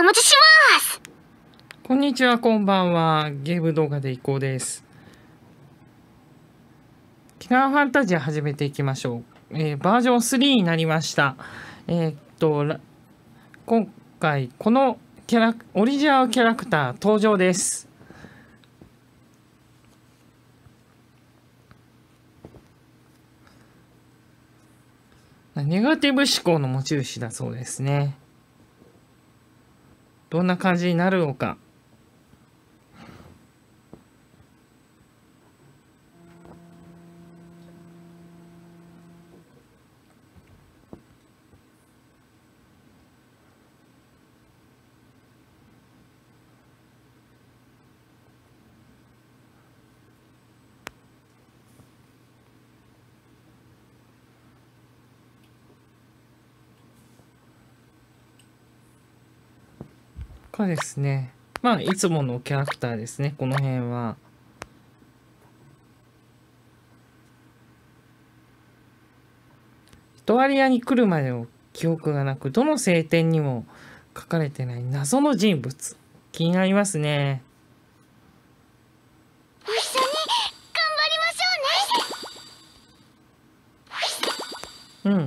お持ちします。 こんにちは、こんばんは。ゲーム動画でいこうです。キラーファンタジア始めていきましょう。バージョン3になりました。今回このオリジナルキャラクター登場です。ネガティブ思考の持ち主だそうですね。どんな感じになるのか。かですね。まあいつものキャラクターですね。この辺は。ヒトアリアに来るまでの記憶がなく、どの聖典にも書かれてない謎の人物。気になりますね。 一緒に頑張りましょうね。 うん。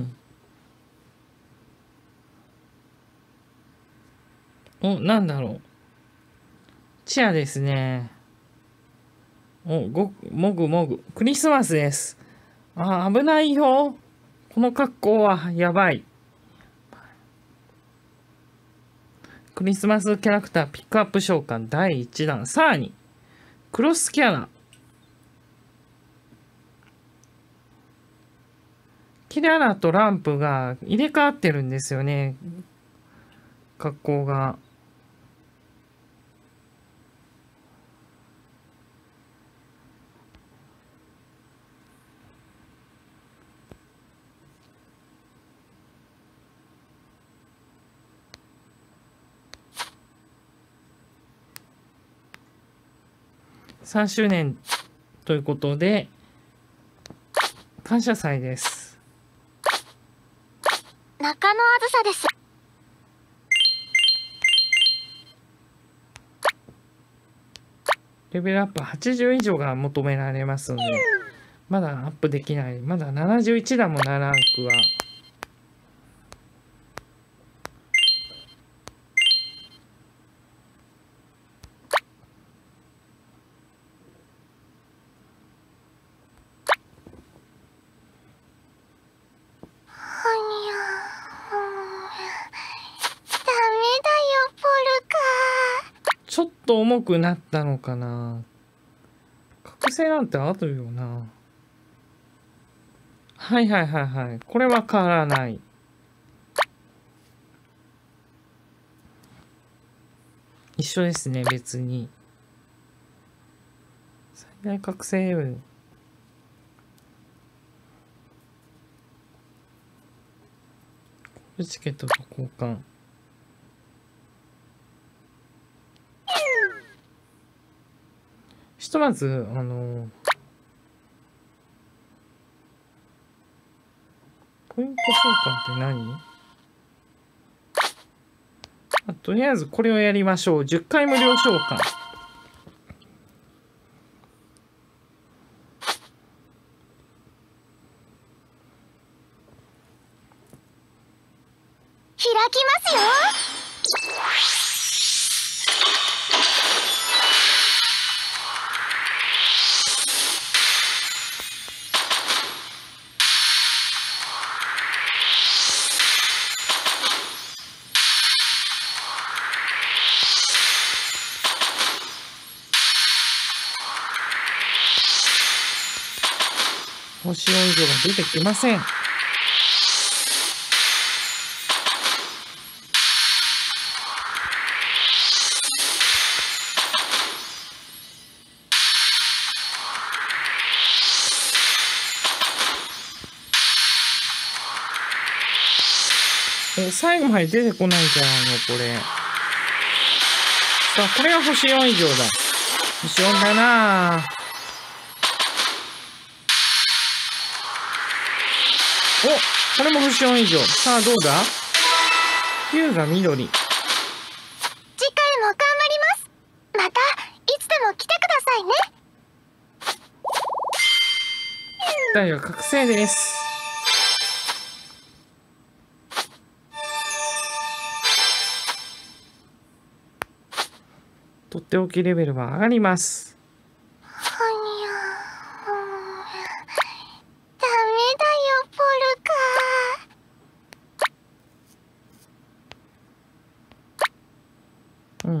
お、なんだろう。チアですね。もぐもぐ。クリスマスです。あ、危ないよ。この格好はやばい。クリスマスキャラクターピックアップ召喚第1弾。さらに、クロスキャラ。キララとランプが入れ替わってるんですよね。格好が。3周年ということで、感謝祭です。 中野あずさです。 レベルアップ80以上が求められますので、まだアップできない。まだ71だもんな、ランクは。 ダメだよ、ポルカ。 ちょっと重くなったのかな。覚醒なんてあるよな。はいはいはいはい。これは変わらない。一緒ですね、別に。最大覚醒運。チケットと交換。ひとまず、ポイント召喚って何？とりあえずこれをやりましょう。10回無料召喚。 開きますよ。 星4以上が出てきません。最後まで出てこないんじゃないのこれ。さあ、これが星4以上だ。星4だなぁ。お、これも星4以上。さあ、どうだ？ 9 が緑。 機体は覚醒です。とっておきレベルは上がります。 はにゃ。ダメだよポルカ。 うん。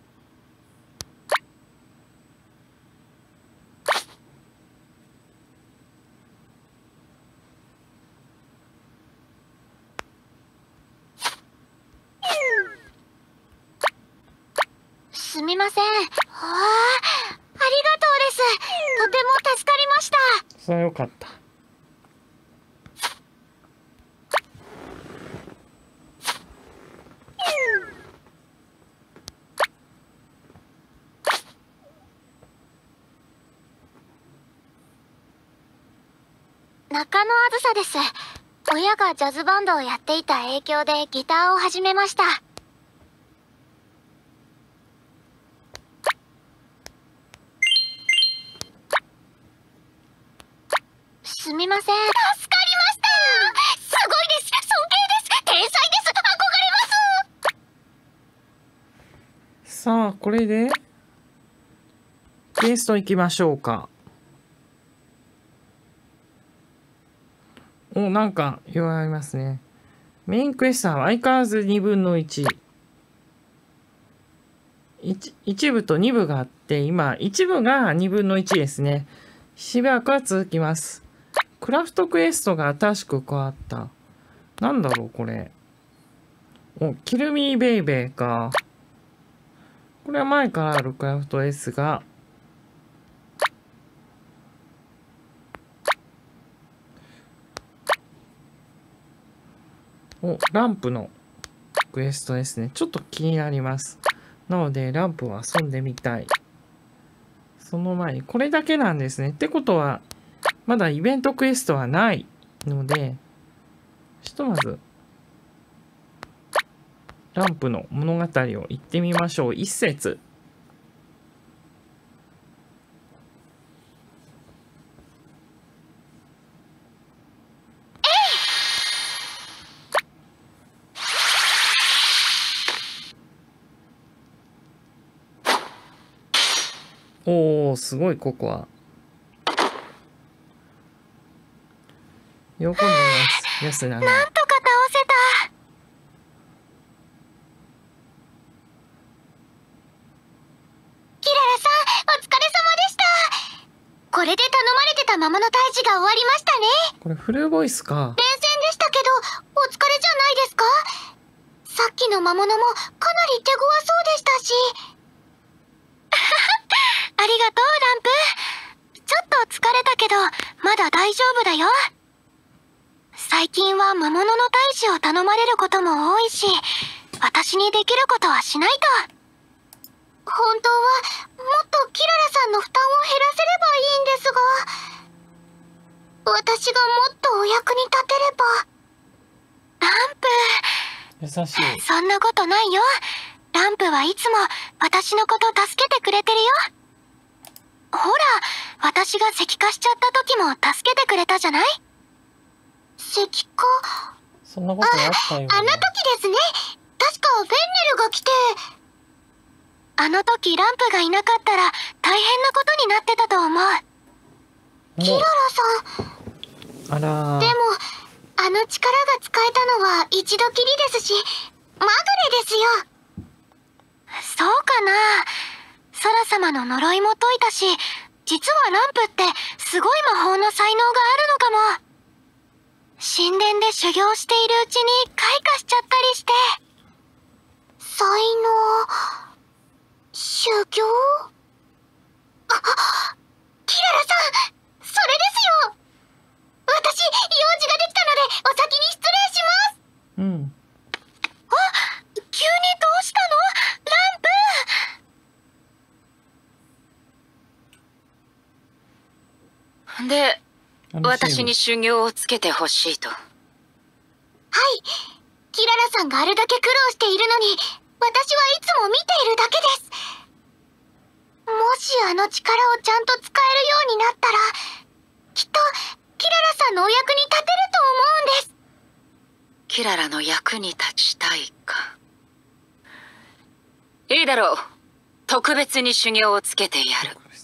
すみません。ありがとうです。とても助かりました。 それはよかった。 中野あずさです。親がジャズバンドをやっていた影響でギターを始めました。すみません。助かりました。すごいです。尊敬です。天才です。憧れます。 さあ、これでクエスト行きましょうか。お、なんか弱いますね。メインクエストは相変わらず2分の1。1部と2部があって、今1部が2分の1ですね。しばらくは続きます。クラフトクエストが新しく加わった。なんだろうこれ。お、キルミーベイベーか。これは前からあるクラフトですが、お、ランプのクエストですね。ちょっと気になります。なので、ランプは遊んでみたい。その前に、これだけなんですね。ってことは、まだイベントクエストはないので、ひとまず、ランプの物語を言ってみましょう。一節。おー、すごい、ここは。喜んでます。安なの。 なんとか倒せた。キララさん、お疲れ様でした。これで頼まれてた魔物退治が終わりましたね。 これフルボイスか。 連戦でしたけど、お疲れじゃないですか？さっきの魔物もかなり手強そうでしたし。ありがとう、ランプ。ちょっと疲れたけど、まだ大丈夫だよ。最近は魔物の退治を頼まれることも多いし、私にできることはしないと。本当はもっとキララさんの負担を減らせればいいんですが、私がもっとお役に立てれば。ランプ。 優しい。 そんなことないよ。ランプはいつも私のこと助けてくれてるよ。ほら、私が石化しちゃった時も助けてくれたじゃない？石化？ そんなことあったよ。 あの時ですね。確かフェンネルが来て。あの時ランプがいなかったら大変なことになってたと思う。キララさん。 あらー。 でも、あの力が使えたのは一度きりですし、まぐれですよ。そうかな。ソラ様の呪いも解いたし、実はランプってすごい魔法の才能があるのかも。神殿で修行しているうちに開花しちゃったりして。才能、修行？あ、キララさん、それですよ。私、用事ができたのでお先に失礼します。 うん。 あ、急にどうしたの？ランプ。 で、私に修行をつけてほしいと。 はい。キララさんがあれだけ苦労しているのに、私はいつも見ているだけです。もしあの力をちゃんと使えるようになったら、きっとのお役に立てると思うんです。 キララの役に立ちたいか。いいだろう。特別に修行をつけてやる。 ありがとうござい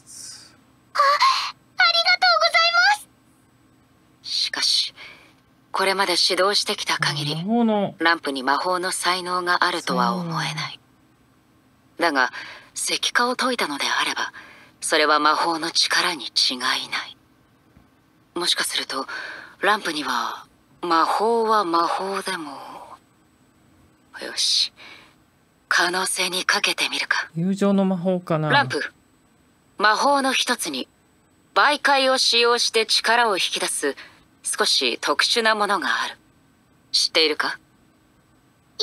ます。 しかし、これまで指導してきた限り、 魔法のランプに魔法の才能があるとは思えない。だが、石化を解いたのであれば、それは魔法の力に違いない。もしかすると、ランプには、魔法は魔法でも。よし。可能性にかけてみるか。 友情の魔法かな。 ランプ、魔法の一つに、媒介を使用して力を引き出す、少し特殊なものがある。知っているか？ いい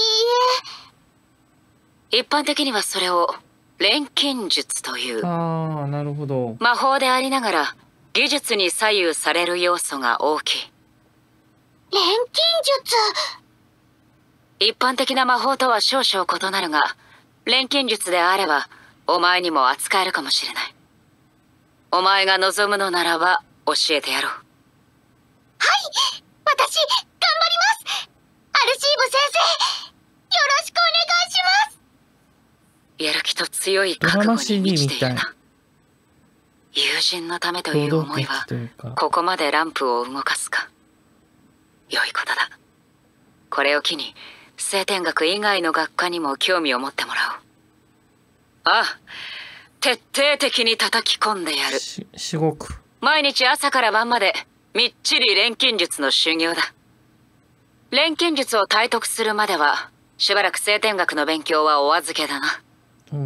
え。 一般的にはそれを、錬金術という。 ああ、なるほど。 魔法でありながら、技術に左右される要素が大きい。 錬金術。 一般的な魔法とは少々異なるが、錬金術であれば、お前にも扱えるかもしれない。お前が望むのならば、教えてやろう。 はい、私、頑張ります。アルシーブ先生、よろしくお願いします。 やる気と強い覚悟に満ちているな。友人のためという思いは、ここまでランプを動かすか。良いことだ。これを機に、聖典学以外の学科にも興味を持ってもらおう。ああ、徹底的に叩き込んでやる。 至極。 毎日朝から晩までみっちり錬金術の修行だ。錬金術を体得するまではしばらく聖典学の勉強はお預けだな。 うん。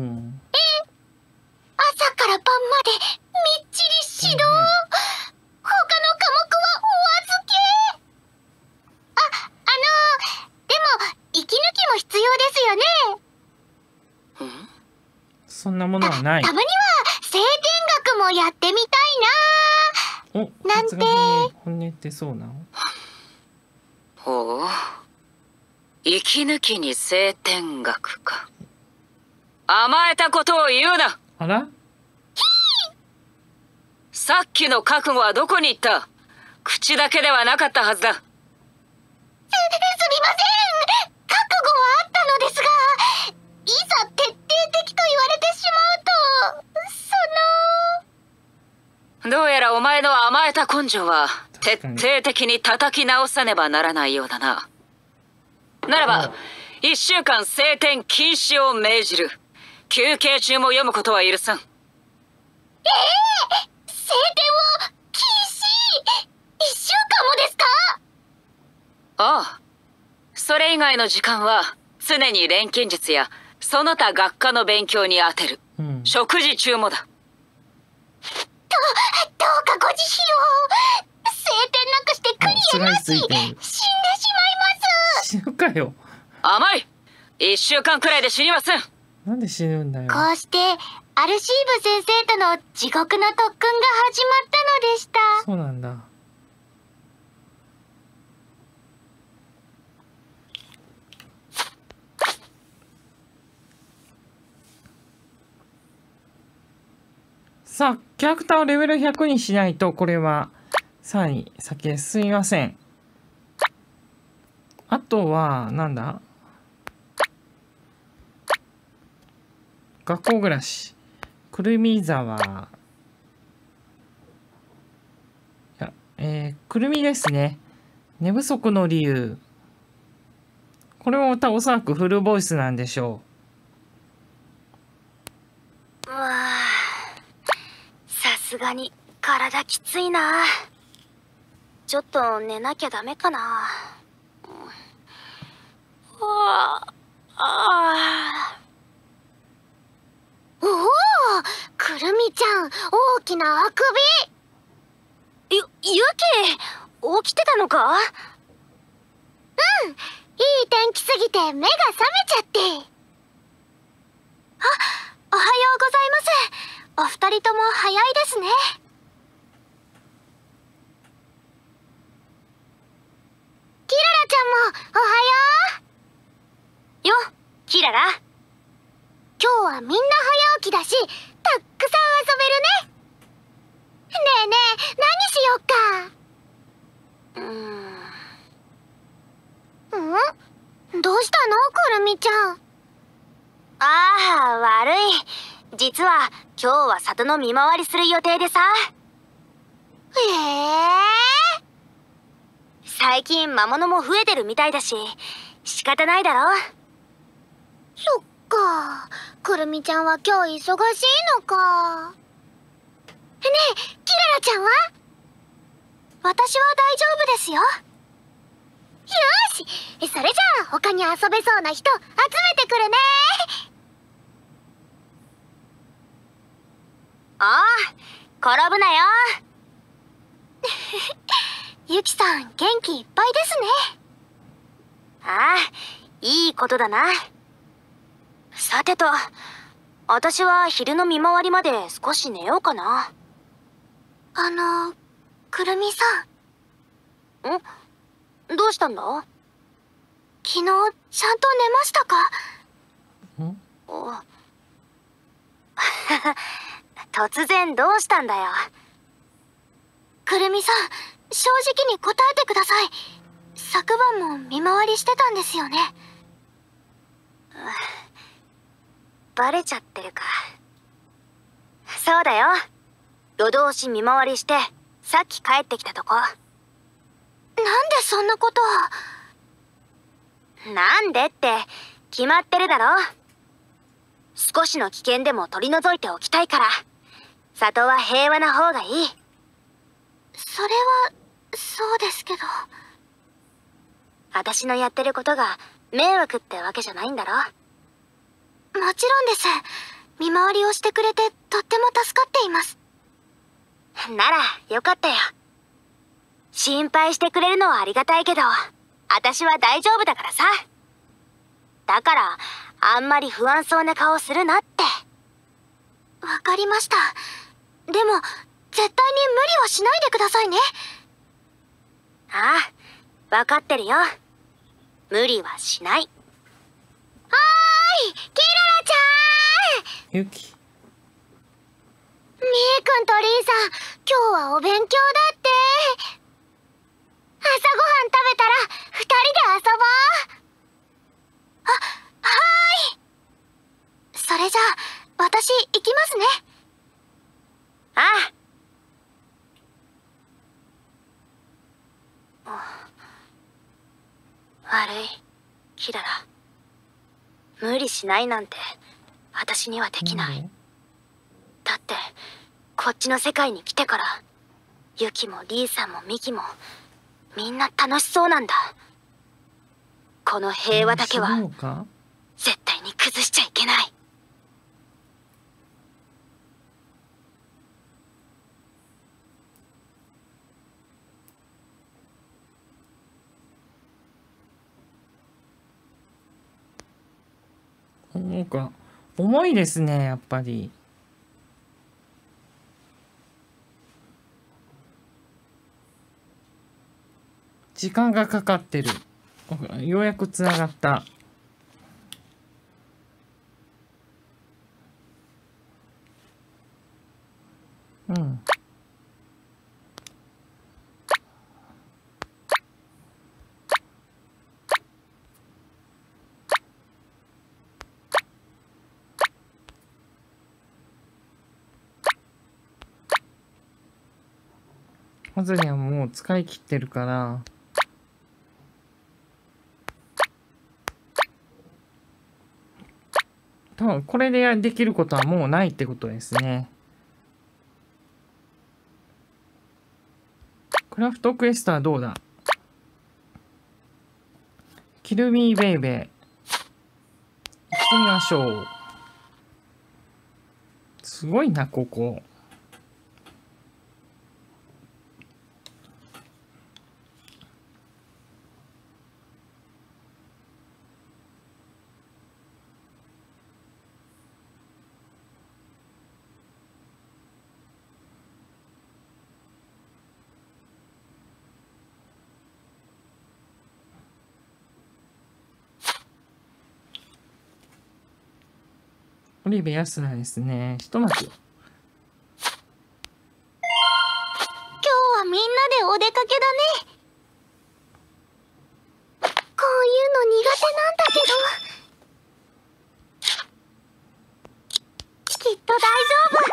朝から晩までみっちり指導。他の科目はお預け。でも息抜きも必要ですよね。 そんなものはない。 たまには聖典学もやってみたいな。 お、 なんて本音ってそうなの？ ほう。息抜きに聖典学か。甘えたことを言うな。 あら？ さっきの覚悟はどこに行った？口だけではなかったはずだ。 すみません。覚悟はあったのですが、いざ徹底的と言われてしまうと、 どうやらお前の甘えた根性は徹底的に叩き直さねばならないようだな。ならば、1週間聖典禁止を命じる。休憩中も読むことは許さん。 聖典を禁止 !1 週間もですか？ ああ。それ以外の時間は常に錬金術やその他学科の勉強に充てる。食事中もだ。 どうかご慈悲を。聖典なくしてクリアなし。死んでしまいます。 死ぬかよ。 甘い。1週間くらいで死にません。 なんで死ぬんだよ。 こうしてアルシーブ先生との地獄の特訓が始まったのでした。 そうなんだ。さあ、キャラクターをレベル100にしないと、これはさらに先へ進みません。あとは、なんだ？学校暮らし。くるみ沢。くるみですね。寝不足の理由。これもまたおそらくフルボイスなんでしょうわあ、さすがに体きついな。ちょっと寝なきゃダメかな。おお、くるみちゃん、大きなあくび。ゆき、起きてたのか？うん、いい天気すぎて目が覚めちゃって。おはようございます。お二人とも早いですね。キララちゃんもおはよう。よ、キララ。今日はみんな早起きだし、たくさん遊べるね。ねえねえ、何しよっか。 したのくるみちゃん。ああ、悪い。実は今日は里の見回りする予定でさ。最近魔物も増えてるみたいだし仕方ないだろ。そっか、くるみちゃんは今日忙しいのか。ねえ、キララちゃんは？私は大丈夫ですよ。よし、それじゃあ他に遊べそうな人集めてくるね。ああ、転ぶなよ。ユキさん元気いっぱいですね。ああ、いいことだな。さてと、私は昼の見回りまで少し寝ようかな。くるみさん。どうしたんだ？昨日ちゃんと寝ましたか？突然どうしたんだよ。くるみさん、正直に答えてください。昨晩も見回りしてたんですよね。バレちゃってるか。そうだよ。夜通し見回りしてさっき帰ってきたとこ。なんでそんなことを。なんでって決まってるだろ。少しの危険でも取り除いておきたいから。里は平和な方がいい。それはそうですけど。私のやってることが迷惑ってわけじゃないんだろ。もちろんです。見回りをしてくれてとっても助かっています。ならよかったよ。心配してくれるのはありがたいけど、私は大丈夫だからさ。だからあんまり不安そうな顔するなって。わかりました。でも絶対に無理はしないでくださいね。ああ、わかってるよ。無理はしない。はーい、キララちゃん。 ユキ。 みーくんとリンさん、今日はお勉強だって。朝ごはん食べたら2人で遊ぼう。はーい。それじゃあ私行きますね。ああ。悪い、キララ。無理しないなんて私にはできない。だってこっちの世界に来てからユキもリーさんもミキもみんな楽しそうなんだ。この平和だけは絶対に崩しちゃいけない。 なんか重いですね、やっぱり。時間がかかってる。ようやくつながった。うん。まずにはもう使い切ってるから。多分これでできることはもうないってことですね。クラフトクエストはどうだ？キルミーベイベー。行ってみましょう。すごいな、ここ。オリベ安田ですね。ひとまず。今日はみんなでお出かけだね。こういうの苦手なんだけど。 と大丈夫。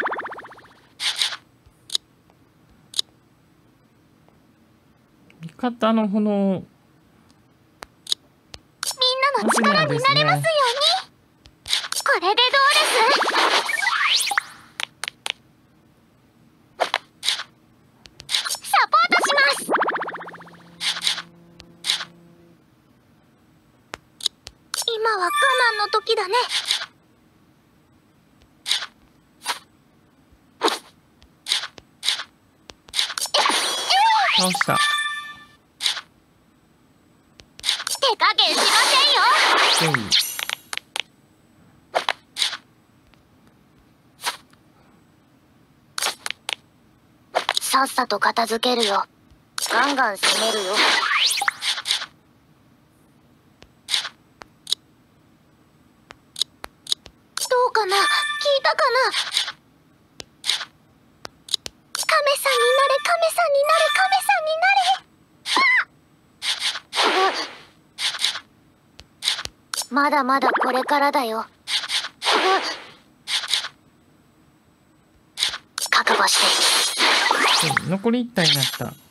味方の炎。 みんなの力になれますように。これでどうです？サポートします。今は我慢の時だね。 倒した。 手加減しませんよ。さっさと片付けるよ。ガンガン攻めるよ。どうかな？聞いたかな？亀さんになれ、亀さんになれ、亀さんになれ。まだまだこれからだよ。覚悟して。 残り1体になった。 うまくい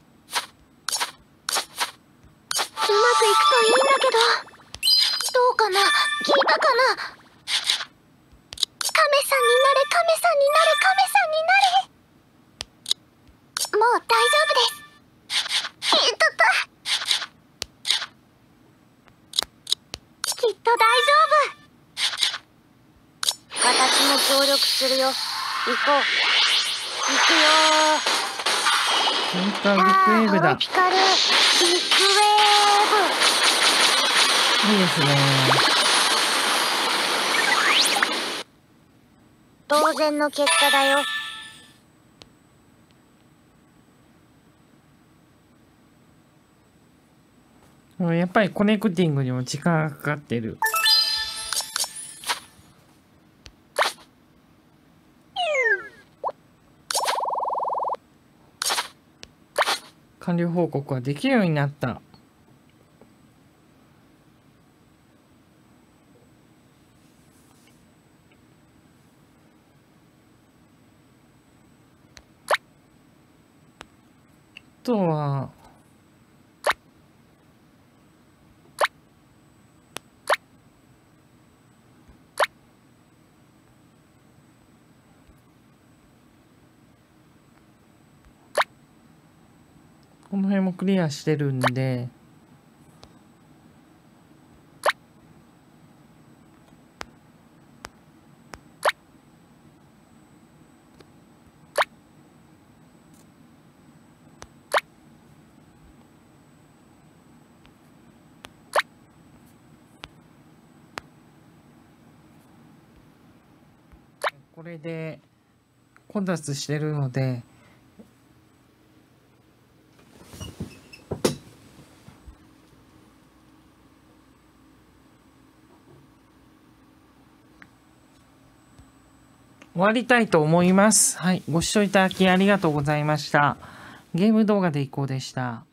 くといいんだけど。どうかな？聞いたかな？亀さんになれ、亀さんになれ、亀さんになれ。もう大丈夫です。きっと大丈夫。私も協力するよ。行こう。行くよー。 本当はビッグウェーブだ。 ピカルビッグウェーブ。 いいですね。 当然の結果だよ。 やっぱりコネクティングにも時間がかかってる。完了報告ができるようになった。あとはこの辺もクリアしてるんで、これで混雑してるので、終わりたいと思います。はい、ご視聴いただきありがとうございました。ゲーム動画でいこうでした。